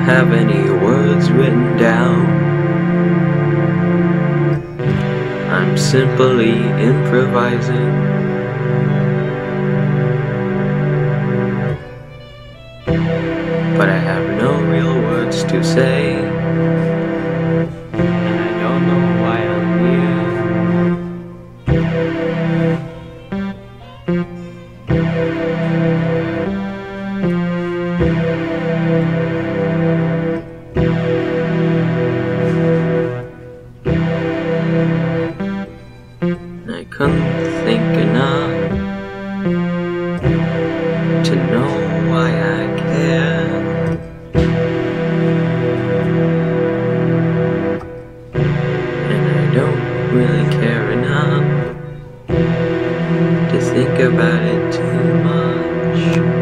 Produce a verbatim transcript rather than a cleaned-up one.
have any words written down. I'm simply improvising. But I have no real words to say, and I don't know why I'm here. I couldn't think enough to know why I care. And I don't really care enough to think about it too much.